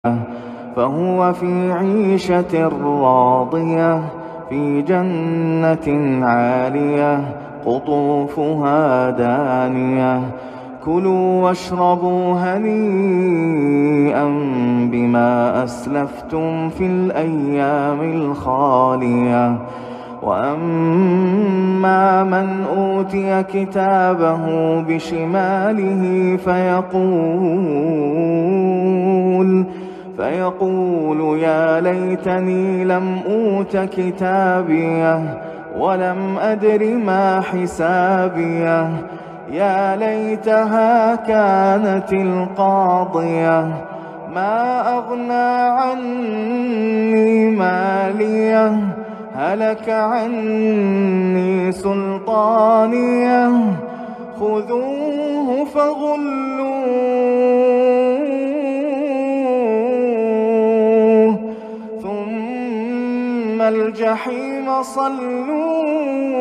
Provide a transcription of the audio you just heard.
فهو في عيشة راضية في جنة عالية قطوفها دانية كلوا واشربوا هنيئا بما أسلفتم في الأيام الخالية وأما من أوتي كتابه بشماله فيقول يا ليتني لم أوت كتابيه ولم أدر ما حسابيه يا ليتها كانت القاضية ما أغنى عني ماليه هلك عني سلطانيه خذوه فغلوه ثم الجحيم صلوه